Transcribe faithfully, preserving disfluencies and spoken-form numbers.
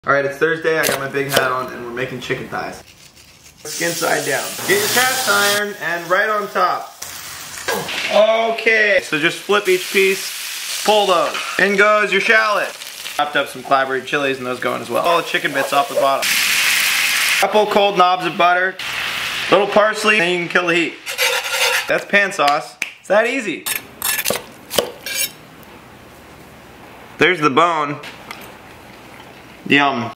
Alright, it's Thursday, I got my big hat on, and we're making chicken thighs. Skin side down. Get your cast iron, and right on top. Okay, so just flip each piece, pull those. In goes your shallot. Chopped up some clabbery chilies, and those go in as well. All the chicken bits off the bottom. Couple cold knobs of butter, little parsley, and you can kill the heat. That's pan sauce. It's that easy. There's the bone. Yum.